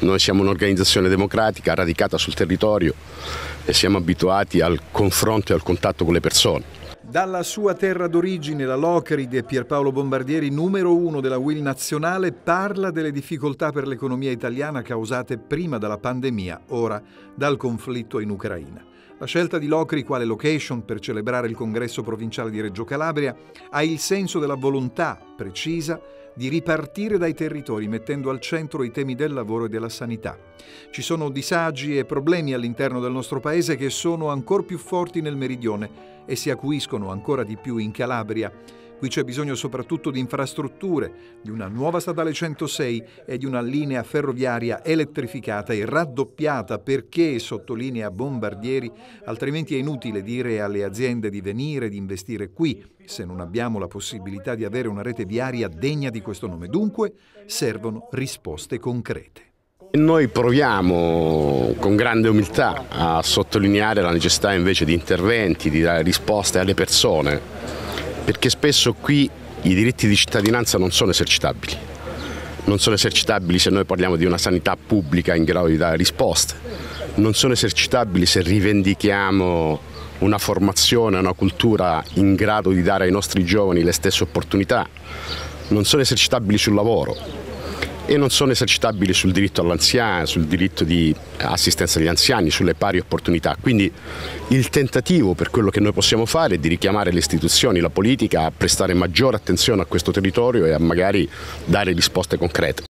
Noi siamo un'organizzazione democratica radicata sul territorio e siamo abituati al confronto e al contatto con le persone. Dalla sua terra d'origine, la Locride, Pierpaolo Bombardieri, numero 1 della UIL nazionale, parla delle difficoltà per l'economia italiana causate prima dalla pandemia, ora dal conflitto in Ucraina. La scelta di Locri quale location per celebrare il congresso provinciale di Reggio Calabria ha il senso della volontà precisa di ripartire dai territori mettendo al centro i temi del lavoro e della sanità. Ci sono disagi e problemi all'interno del nostro paese che sono ancora più forti nel meridione e si acuiscono ancora di più in Calabria. Qui c'è bisogno soprattutto di infrastrutture, di una nuova statale 106 e di una linea ferroviaria elettrificata e raddoppiata perché, sottolinea Bombardieri, altrimenti è inutile dire alle aziende di venire, di investire qui, se non abbiamo la possibilità di avere una rete viaria degna di questo nome. Dunque servono risposte concrete. Noi proviamo con grande umiltà a sottolineare la necessità invece di interventi, di dare risposte alle persone, perché spesso qui i diritti di cittadinanza non sono esercitabili. Non sono esercitabili se noi parliamo di una sanità pubblica in grado di dare risposte, non sono esercitabili se rivendichiamo una formazione, una cultura in grado di dare ai nostri giovani le stesse opportunità, non sono esercitabili sul lavoro. E non sono esercitabili sul diritto all'anziano, sul diritto di assistenza agli anziani, sulle pari opportunità. Quindi il tentativo per quello che noi possiamo fare è di richiamare le istituzioni, la politica a prestare maggiore attenzione a questo territorio e a magari dare risposte concrete.